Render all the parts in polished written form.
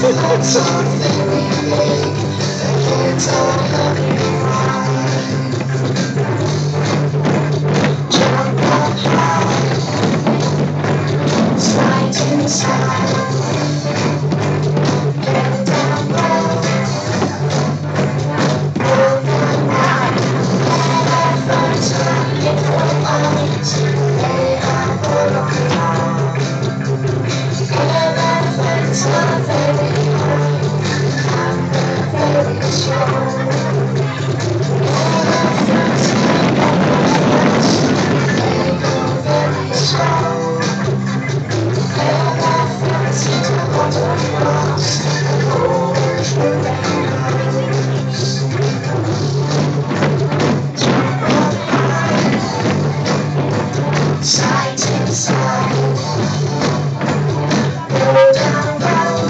Hearts are very big, the kids are having fun. Jump up high, slide inside, get down low, round and round. Elephants are little eyes, they are full of love. Elephants are very high, and they're very strong. Elephants can go fast, they go very slow. Elephants eat a lot of grass and go through their nose. Jump up high, side to side, go down low,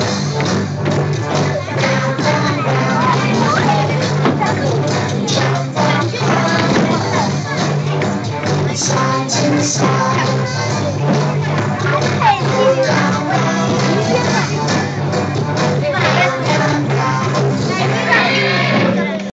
round and round. Jump up high, side to side.